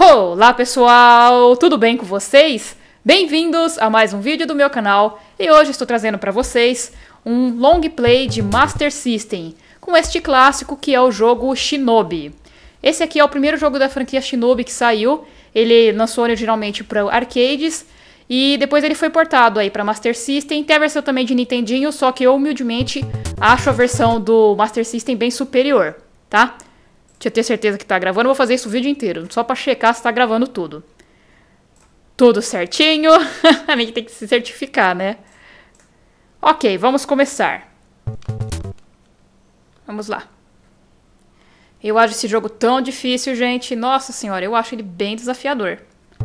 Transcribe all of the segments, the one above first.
Olá pessoal, tudo bem com vocês? Bem-vindos a mais um vídeo do meu canal e hoje estou trazendo para vocês um long play de Master System com este clássico que é o jogo Shinobi. Esse aqui é o primeiro jogo da franquia Shinobi que saiu, ele lançou originalmente para arcades e depois ele foi portado aí para Master System, tem a versão também de Nintendinho, só que eu humildemente acho a versão do Master System bem superior, tá? Deixa eu ter certeza que tá gravando, eu vou fazer isso o vídeo inteiro, só pra checar se tá gravando tudo. Tudo certinho, a gente tem que se certificar, né? Ok, vamos começar. Vamos lá. Eu acho esse jogo tão difícil, gente. Nossa senhora, eu acho ele bem desafiador.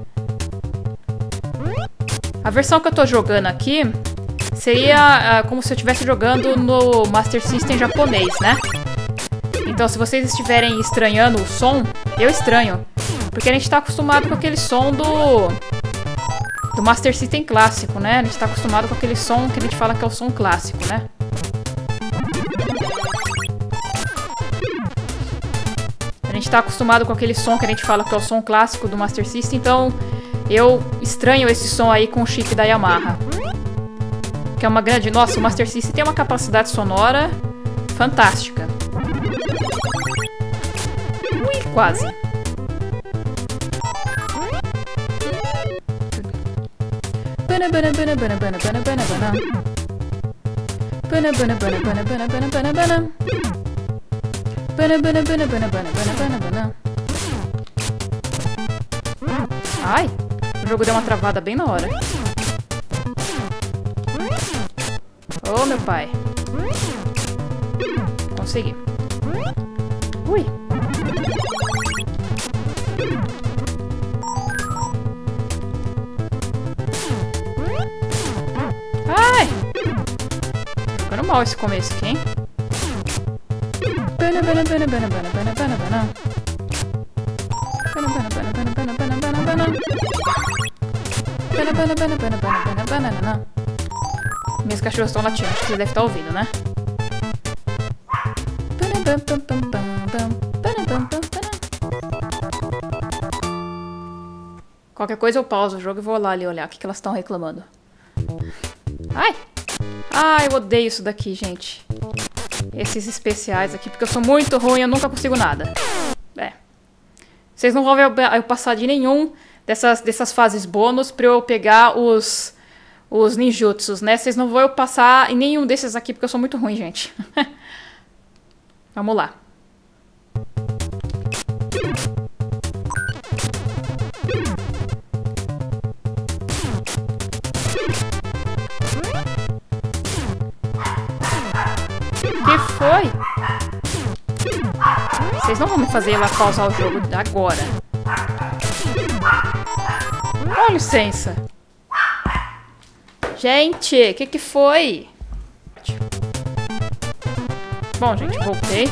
A versão que eu tô jogando aqui seria como se eu estivesse jogando no Master System japonês, né? Então, se vocês estiverem estranhando o som, eu estranho. Porque a gente tá acostumado com aquele som do Master System clássico, né? A gente tá acostumado com aquele som que a gente fala que é o som clássico, né? A gente tá acostumado com aquele som que a gente fala que é o som clássico do Master System, então eu estranho esse som aí com o chip da Yamaha. Que é uma grande... Nossa, o Master System tem uma capacidade sonora fantástica. Ui, quase. Ai, o jogo deu uma travada bem na hora. Oh, meu pai. Consegui. Ui. Ai! Ficando mal esse começo aqui, hein? Minhas cachorras estão latindo, acho que vocês devem estar ouvindo, né? Qualquer coisa eu pauso o jogo e vou lá ali olhar o que elas estão reclamando. Ai! Ai, eu odeio isso daqui, gente. Esses especiais aqui, porque eu sou muito ruim, eu nunca consigo nada. É. Vocês não vão ver eu passar de nenhum dessas fases bônus pra eu pegar os ninjutsus, né? Vocês não vão eu passar em nenhum desses aqui, porque eu sou muito ruim, gente. Vamos lá. Que foi? Vocês não vão me fazer ela pausar o jogo agora. Com licença. Gente, que foi? Bom, gente, voltei.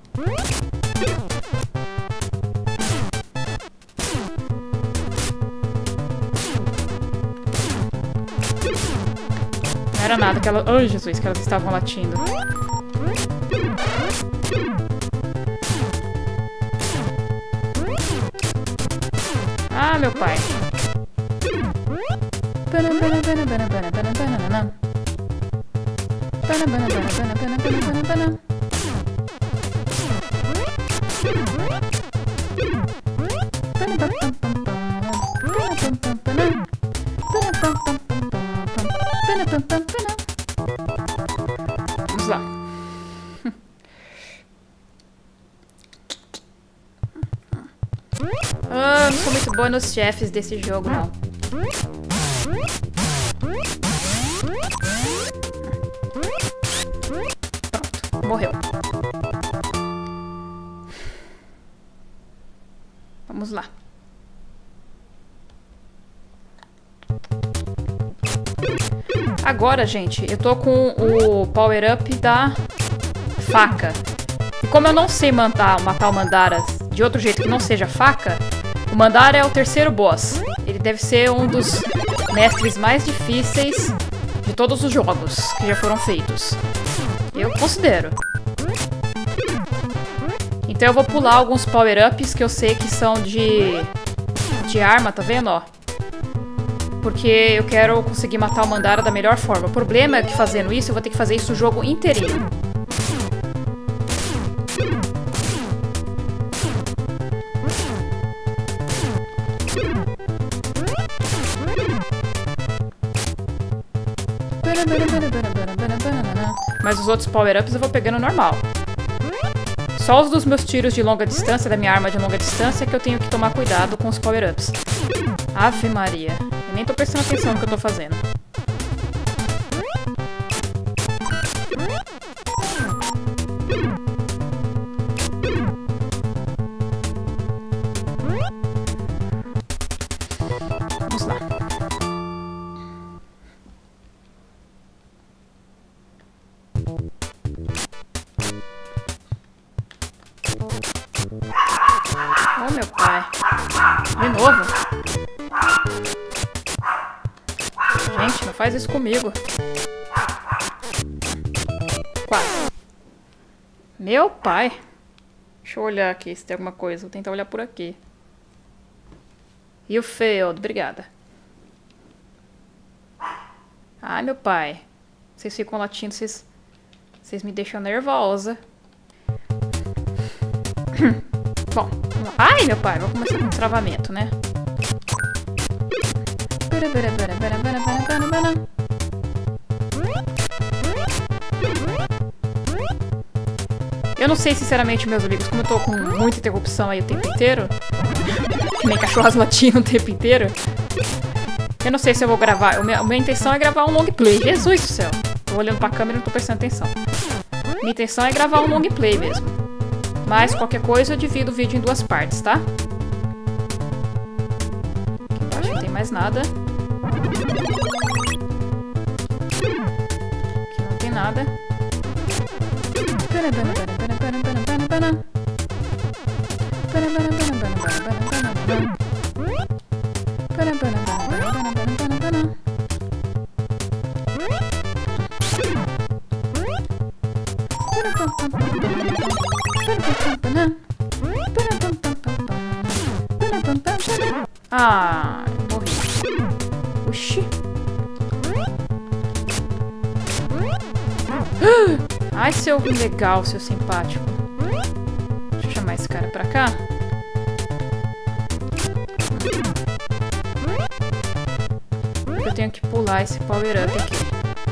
Não era nada que elas... Ai, Jesus, que elas estavam latindo. Ah, meu pai. Vamos lá. Ah, não sou muito boa nos chefes desse jogo, não. Pronto, morreu. Vamos lá. Agora, gente, eu tô com o power-up da faca. E como eu não sei matar o Mandara de outro jeito que não seja faca, o Mandara é o terceiro boss. Ele deve ser um dos mestres mais difíceis de todos os jogos que já foram feitos. Eu considero. Então eu vou pular alguns power-ups que eu sei que são de de arma, tá vendo, ó? Porque eu quero conseguir matar o Mandara da melhor forma. O problema é que fazendo isso, eu vou ter que fazer isso o jogo inteirinho. Mas os outros power-ups eu vou pegando normal. Só os dos meus tiros de longa distância, da minha arma de longa distância, que eu tenho que tomar cuidado com os power-ups. Ave Maria. Eu nem tô prestando atenção no que eu tô fazendo. Vamos lá. Oh, meu pai. De novo? Gente, não faz isso comigo. 4. Meu pai. Deixa eu olhar aqui se tem alguma coisa. Vou tentar olhar por aqui. You failed. Obrigada. Ai, meu pai. Vocês ficam latindo, vocês me deixam nervosa. Bom, vamos lá. Ai, meu pai, vou começar com o travamento, né? Eu não sei, sinceramente, meus amigos, como eu tô com muita interrupção aí o tempo inteiro, que nem cachorros latindo o tempo inteiro, eu não sei se eu vou gravar. A minha intenção é gravar um long play. Jesus do céu. Tô olhando pra câmera e não tô prestando atenção. Minha intenção é gravar um long play mesmo. Mas qualquer coisa eu divido o vídeo em 2 partes, tá? Aqui embaixo não tem mais nada. Aqui não tem nada. Ah, eu morri. Oxi. Ai, seu legal, seu simpático. Deixa eu chamar esse cara pra cá. Eu tenho que pular esse power-up aqui.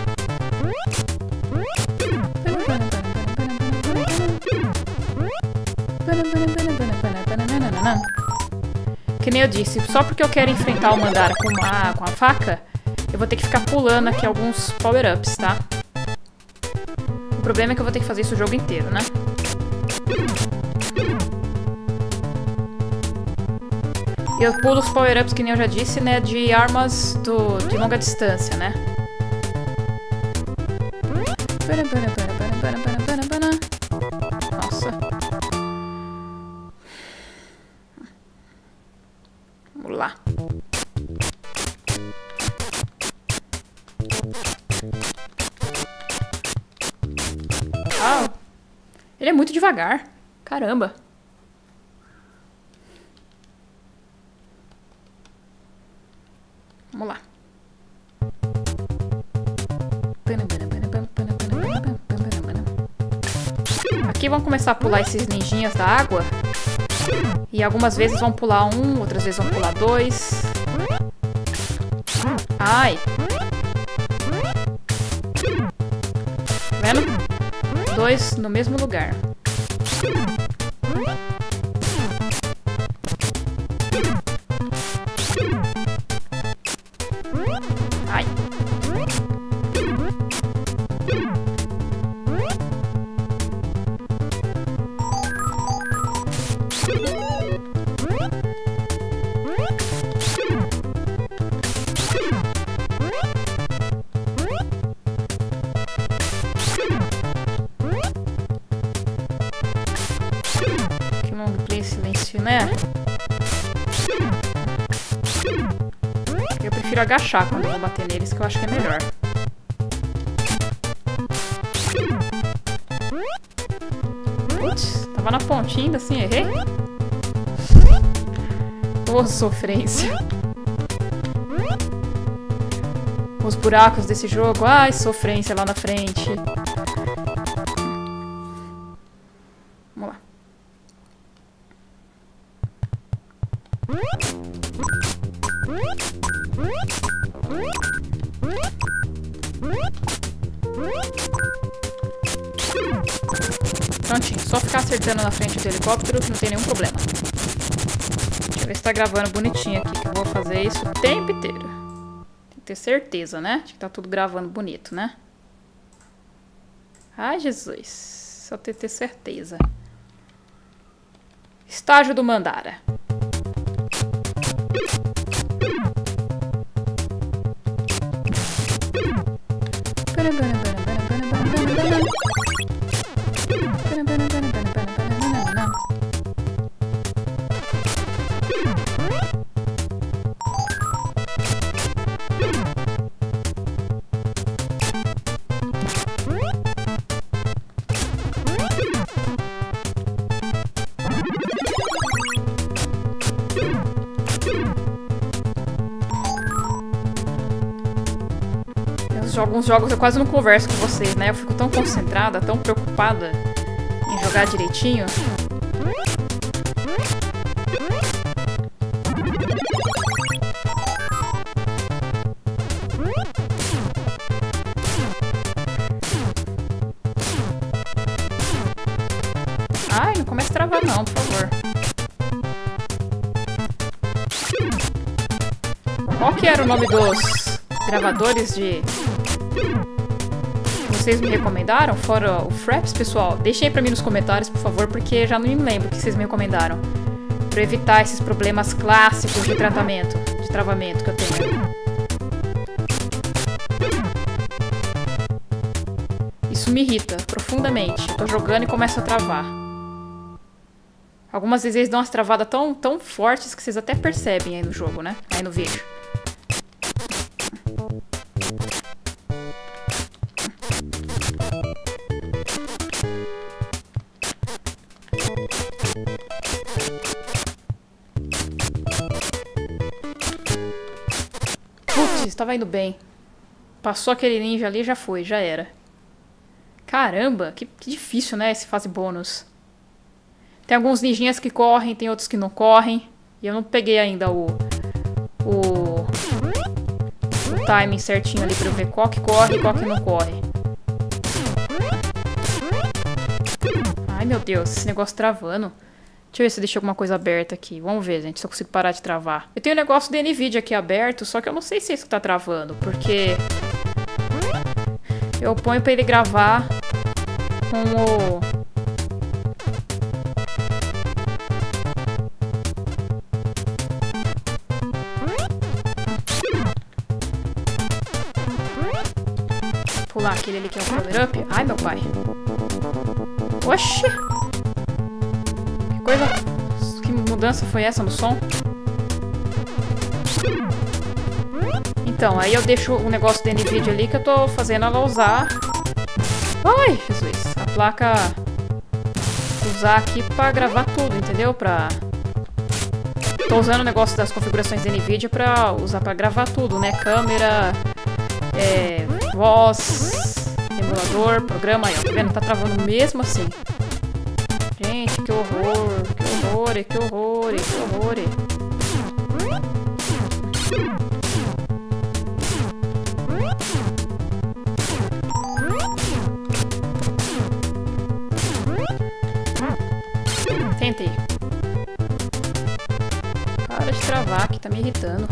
Que nem eu disse, só porque eu quero enfrentar o Mandara com a faca, eu vou ter que ficar pulando aqui alguns power-ups, tá? O problema é que eu vou ter que fazer isso o jogo inteiro, né? E eu pulo os power-ups, que nem eu já disse, né? De armas de longa distância, né? Nossa. Vamos lá. Ah, ele é muito devagar. Caramba. Vamos lá. Aqui vão começar a pular esses ninjinhas da água. E algumas vezes vão pular 1, outras vezes vão pular 2. Ai. Tá vendo? 2 no mesmo lugar. Ai. Que long play silêncio, né? Eu prefiro agachar quando eu vou bater neles, que eu acho que é melhor. Putz, tava na pontinha ainda assim, errei. Ô, sofrência. Os buracos desse jogo. Ai, sofrência lá na frente. Vamos lá. Prontinho, só ficar acertando na frente do helicóptero que não tem nenhum problema. Deixa eu ver se tá gravando bonitinho aqui, que eu vou fazer isso o tempo inteiro. Tem que ter certeza, né? De que tá tudo gravando bonito, né? Ai, Jesus. Só ter certeza. Estágio do Mandara. Alguns jogos eu quase não converso com vocês, né? Eu fico tão concentrada, tão preocupada em jogar direitinho. Ai, não comece a travar não, por favor. Qual que era o nome dos gravadores de... vocês me recomendaram, fora o Fraps, pessoal? Deixem aí pra mim nos comentários, por favor, porque já não me lembro o que vocês me recomendaram. Pra evitar esses problemas clássicos de tratamento, de travamento que eu tenho. Isso me irrita profundamente. Eu tô jogando e começa a travar. Algumas vezes eles dão umas travadas tão fortes que vocês até percebem aí no jogo, né? Aí no vídeo. Putz, tava indo bem. Passou aquele ninja ali, já foi, já era. Caramba, que difícil, né, esse fase bônus. Tem alguns ninjinhas que correm, tem outros que não correm. E eu não peguei ainda o timing certinho ali pra eu ver qual que corre e qual que não corre. Ai, meu Deus, esse negócio travando. Deixa eu ver se eu deixei alguma coisa aberta aqui. Vamos ver, gente, se eu consigo parar de travar. Eu tenho o negócio do NVIDIA aqui aberto, só que eu não sei se é isso que tá travando, porque eu ponho pra ele gravar com o... pular aquele ali que é o power up. Ai, meu pai. Oxi! Que coisa... que mudança foi essa no som? Então, aí eu deixo o negócio do NVIDIA ali que eu tô fazendo ela usar... Ai, Jesus! A placa... usar aqui pra gravar tudo, entendeu? Tô usando o negócio das configurações da NVIDIA pra usar pra gravar tudo, né? Câmera... voz... emulador, programa... Aí, ó, tá vendo? Tá travando mesmo assim. Gente, que horror! Que horror! Que horror! Que horror! Tentei. Para de travar, que tá me irritando.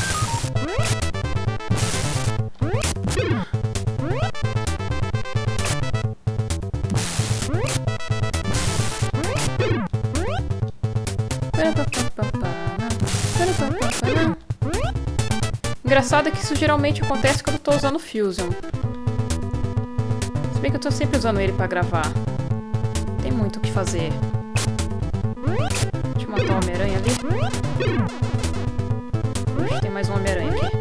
Engraçado é que isso geralmente acontece quando eu tô usando o Fusion. Se bem que eu tô sempre usando ele pra gravar. Tem muito o que fazer. Deixa eu matar o Homem-Aranha ali. Puxa, tem mais um Homem-Aranha aqui.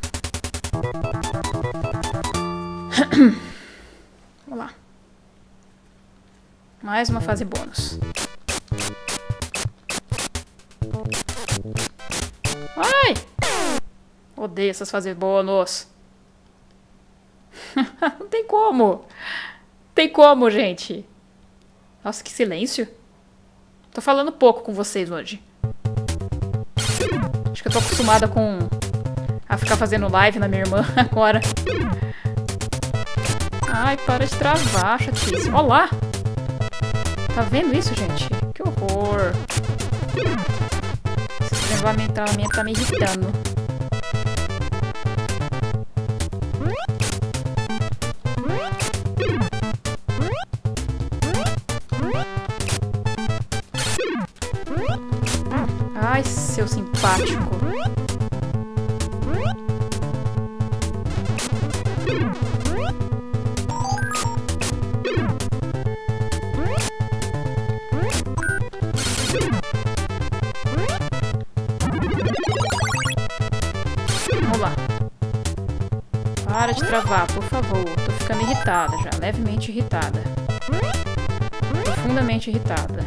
Vamos lá. Mais uma fase bônus. Ai! Odeio essas fases bônus. Não tem como. Tem como, gente. Nossa, que silêncio. Tô falando pouco com vocês hoje. Acho que eu tô acostumada a ficar fazendo live na minha irmã agora. Ai, para de travar, chatice. Olha lá. Tá vendo isso, gente? Que horror. Esse travamento tá me irritando. Ai, seu simpático. Vamos lá. Para de travar, por favor. Tô ficando irritada já. Levemente irritada. Profundamente irritada.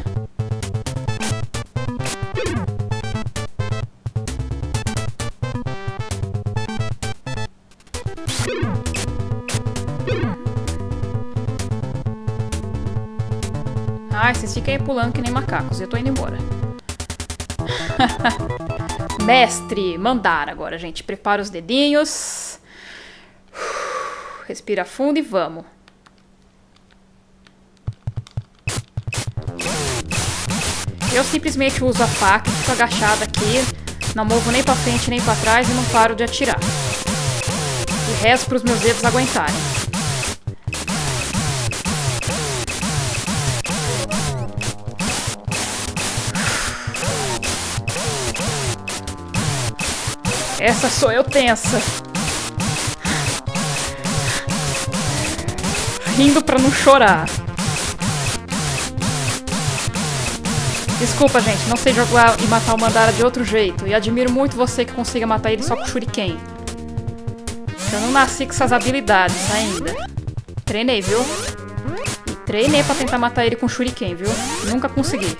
Ai, vocês ficam aí pulando que nem macacos. Eu tô indo embora. Mestre, mandar agora, gente. Prepara os dedinhos. Respira fundo e vamos. Eu simplesmente uso a faca, fico agachada aqui. Não movo nem pra frente nem pra trás e não paro de atirar. E rezo pros meus dedos aguentarem. Essa sou eu tensa. Rindo pra não chorar. Desculpa, gente. Não sei jogar e matar o Mandara de outro jeito. E admiro muito você que consiga matar ele só com shuriken. Eu não nasci com essas habilidades ainda. Treinei, viu? E treinei pra tentar matar ele com shuriken, viu? Nunca consegui.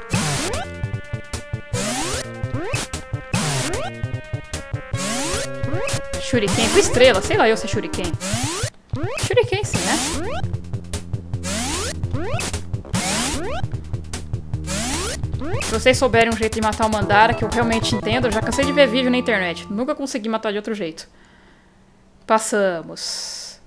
Shuriken com estrela, sei lá eu se é Shuriken. Shuriken sim, né? Se vocês souberem um jeito de matar o Mandara que eu realmente entendo, eu já cansei de ver vídeo na internet. Nunca consegui matar de outro jeito. Passamos.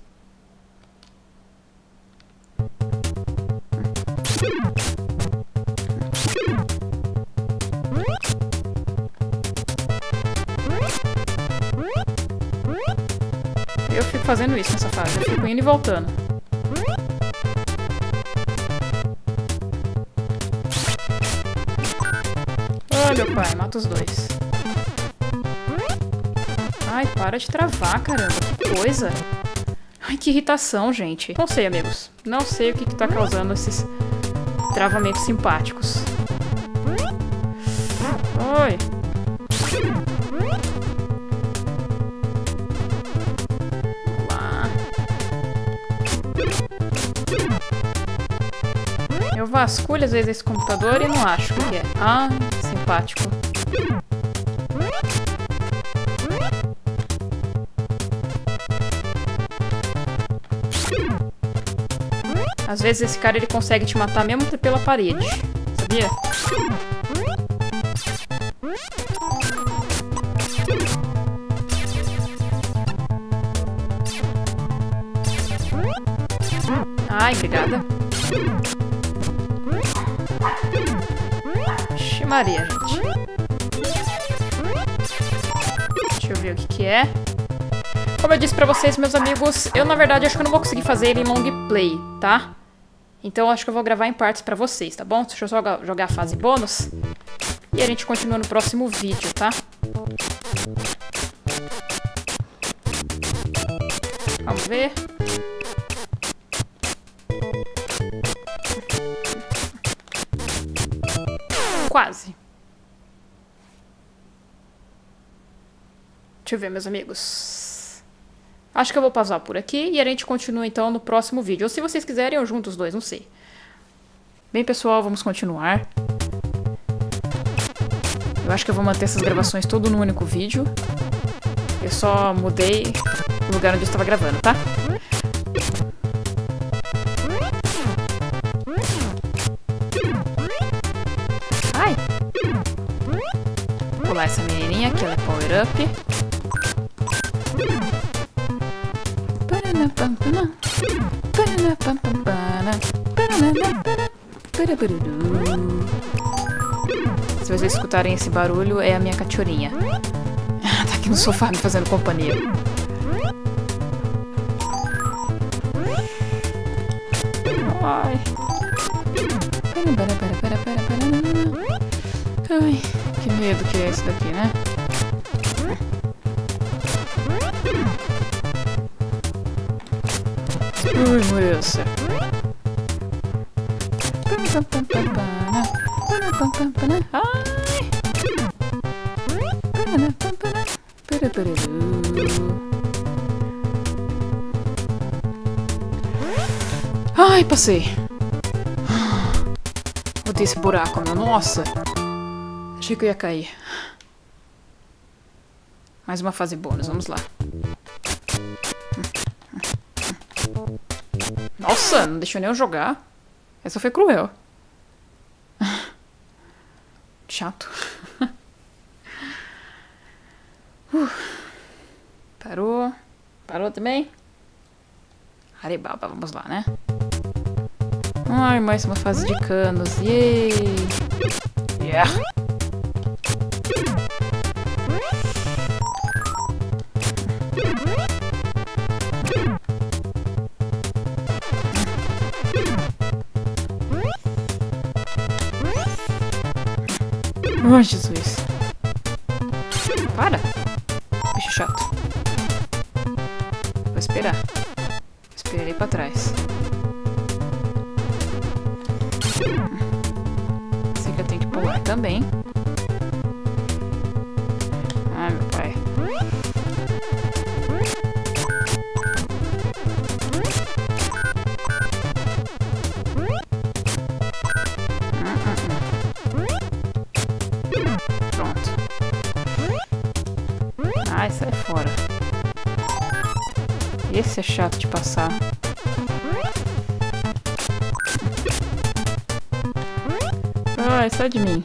Eu fico fazendo isso nessa fase, eu fico indo e voltando. Ai, meu pai, mata os dois. Ai, para de travar, caramba, que coisa. Ai, que irritação, gente. Não sei, amigos. Não sei o que tá causando esses travamentos simpáticos. Oi. Eu vasculho às vezes esse computador e não acho o que é. Ah, simpático. Às vezes esse cara ele consegue te matar mesmo pela parede. Sabia? Ai, obrigada. Vixe Maria, gente. Deixa eu ver o que é. Como eu disse pra vocês, meus amigos, eu na verdade acho que eu não vou conseguir fazer ele em long play, tá? Então acho que eu vou gravar em partes pra vocês, tá bom? Deixa eu só jogar a fase bônus. E a gente continua no próximo vídeo, tá? Vamos ver. Quase. Deixa eu ver, meus amigos. Acho que eu vou pausar por aqui e a gente continua então no próximo vídeo. Ou se vocês quiserem, eu junto os dois, não sei. Bem, pessoal, vamos continuar. Eu acho que eu vou manter essas gravações tudo num único vídeo. Eu só mudei o lugar onde eu estava gravando, tá? Ai! Vou pular essa menininha, que ela é power up. Se vocês escutarem esse barulho, é a minha cachorrinha. Tá aqui no sofá me fazendo companhia. Ai. Ai, que medo que é esse daqui, né? Ui, moça. Ai, passei. Botei esse buraco, meu. Nossa. Achei que eu ia cair. Mais uma fase bônus, vamos lá. Nossa, não deixou nem eu jogar. Essa foi cruel. Chato. Parou. Parou também? Aribaba, vamos lá, né? Ai, mais uma fase de canos. Yay! Yeah! Ai, Jesus. Para. Bicho chato. Vou esperar. Esperar ele pra trás. Sei que eu tenho que pular também. Ai, meu pai. Pronto. Ai, sai fora. Esse é chato de passar. Ai, sai de mim.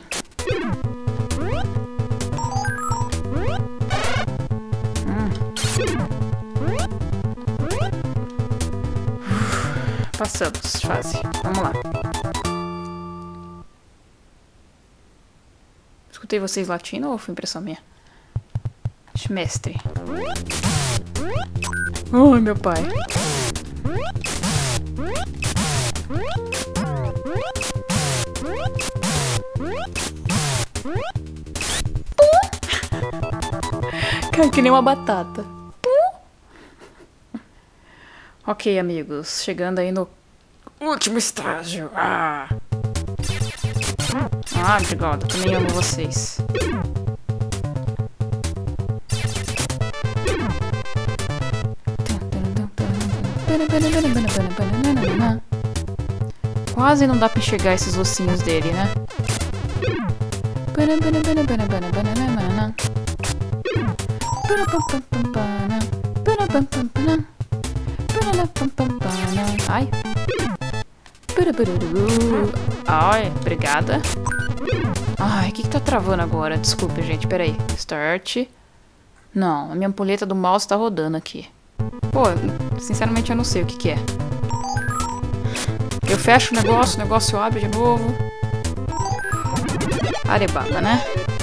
Passamos, fase. Vamos lá. Escutei vocês latindo ou foi impressão minha? Mestre. Ai, meu pai. Cai que nem uma batata. Ok, amigos. Chegando aí no último estágio. Ah, obrigado. Também amo vocês. Quase não dá pra enxergar esses ossinhos dele, né? Ai. Ai, obrigada. Ai, o que tá travando agora? Desculpa, gente, peraí. Start. Não, a minha ampulheta do mouse tá rodando aqui. Pô, sinceramente eu não sei o que é. Eu fecho o negócio abre de novo. Arebaba, né?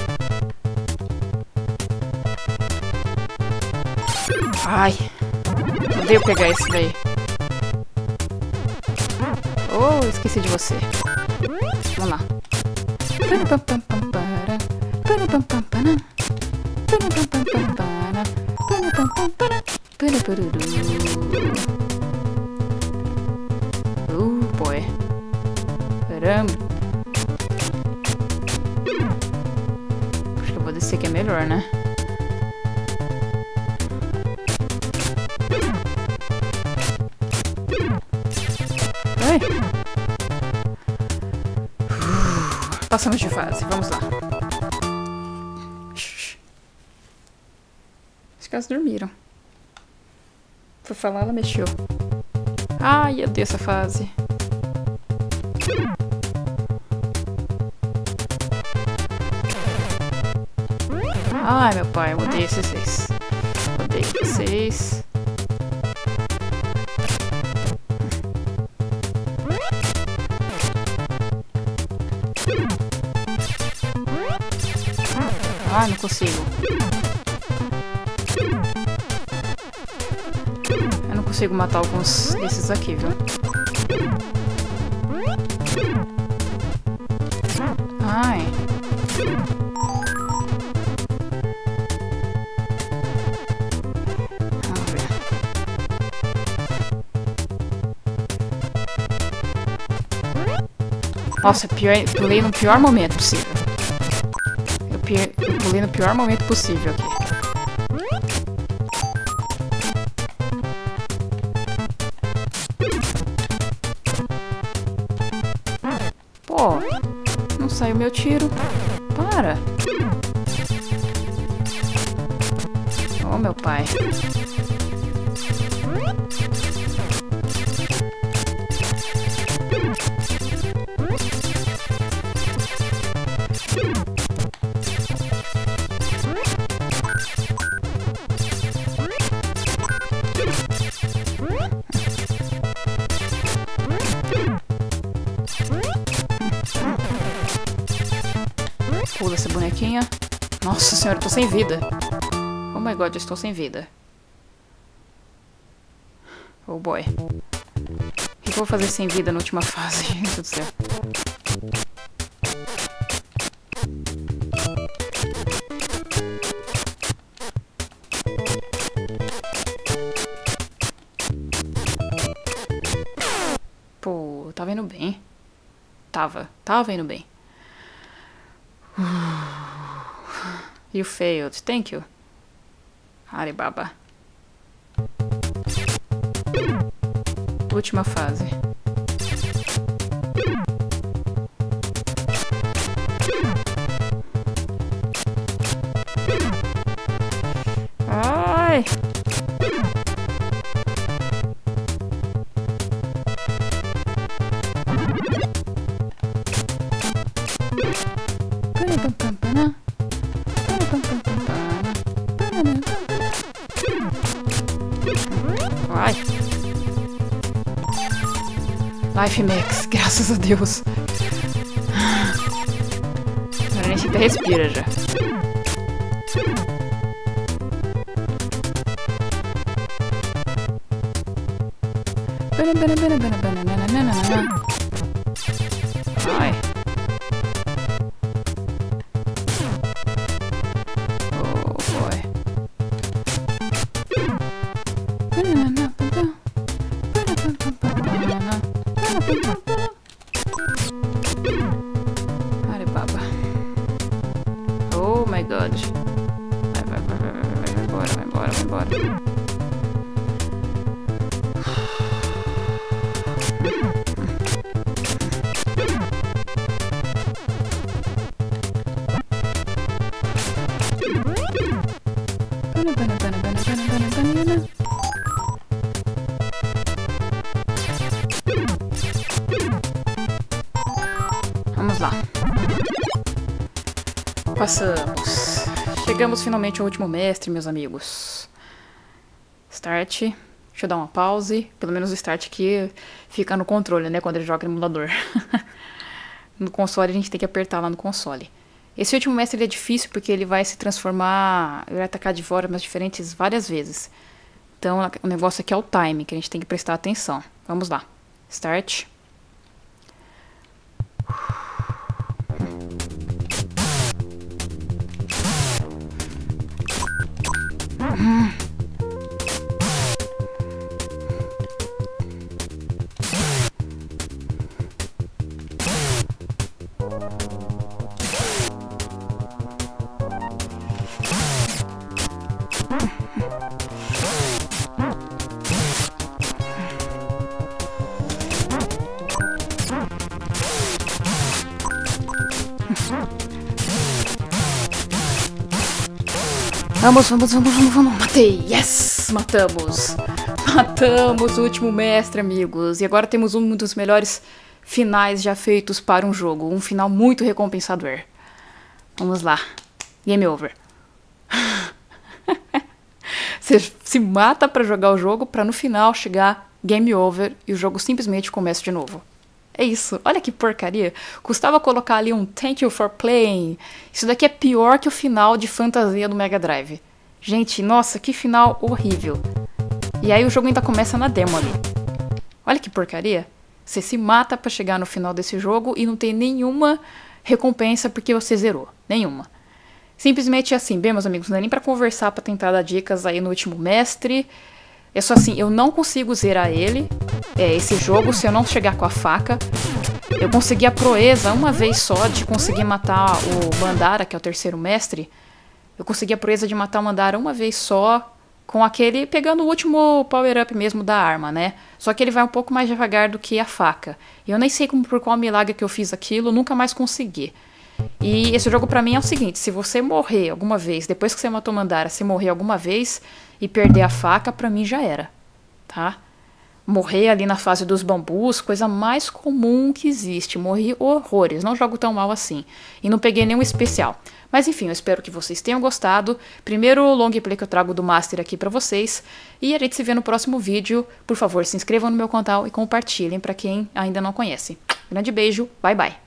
Ai, odeio pegar esse daí. Oh, esqueci de você. Vamos lá. Boy. Caramba. Acho que eu vou descer que é melhor, né? Ai. Passamos de fase, vamos lá. Os caras dormiram. Foi falar, ela mexeu. Ai, eu odeio essa fase. Ai, meu pai, eu odeio vocês. Odeio vocês. Ai, não consigo. Eu não consigo matar alguns desses aqui, viu? Ai. Vamos ver. Nossa, eu pulei no pior momento possível. Eu pulei no pior momento possível aqui. Pô, não saiu meu tiro. Para. Oh, meu pai. Pula essa bonequinha. Nossa senhora, eu tô sem vida. Oh my god, eu estou sem vida. Oh boy. O que eu vou fazer sem vida na última fase? Meu Deus do céu. Pô, tava indo bem. Tava indo bem. You failed. Thank you. Alibaba. Última fase. Ai! Vai. Life Max, graças a Deus. Agora a gente até respira já. Ai. Oh boy. Alibaba. Oh my god. Vai embora. Vamos lá. Passamos. Chegamos finalmente ao último mestre, meus amigos. Start. Deixa eu dar uma pause. Pelo menos o start aqui fica no controle, né? Quando ele joga no emulador. No console a gente tem que apertar lá no console. Esse último mestre ele é difícil porque ele vai se transformar... Ele vai atacar de formas diferentes várias vezes. Então o negócio aqui é o time, que a gente tem que prestar atenção. Vamos lá. Start. Vamos. Matei. Yes! Matamos. Matamos o último mestre, amigos. E agora temos um dos melhores finais já feitos para um jogo. Um final muito recompensador. Vamos lá. Game over. Você se mata pra jogar o jogo pra no final chegar game over e o jogo simplesmente começa de novo. É isso. Olha que porcaria. Custava colocar ali um thank you for playing. Isso daqui é pior que o final de Fantasia do Mega Drive. Gente, nossa, que final horrível. E aí o jogo ainda começa na demo ali. Olha que porcaria. Você se mata pra chegar no final desse jogo e não tem nenhuma recompensa porque você zerou. Nenhuma. Simplesmente assim, bem, meus amigos, não é nem pra conversar, pra tentar dar dicas aí no último mestre. É só assim, eu não consigo zerar esse jogo, se eu não chegar com a faca. Eu consegui a proeza uma vez só de conseguir matar o Mandara, que é o terceiro mestre. Eu consegui a proeza de matar o Mandara uma vez só, com aquele, pegando o último power-up mesmo da arma, né? Só que ele vai um pouco mais devagar do que a faca. E eu nem sei por qual milagre que eu fiz aquilo, nunca mais consegui. E esse jogo pra mim é o seguinte, se você morrer alguma vez, depois que você matou o Mandara, se morrer alguma vez e perder a faca, pra mim já era, tá? Morrer ali na fase dos bambus, coisa mais comum que existe, morri horrores, não jogo tão mal assim, e não peguei nenhum especial. Mas enfim, eu espero que vocês tenham gostado, primeiro long play que eu trago do Master aqui pra vocês, e a gente se vê no próximo vídeo. Por favor, se inscrevam no meu canal e compartilhem pra quem ainda não conhece. Grande beijo, bye bye!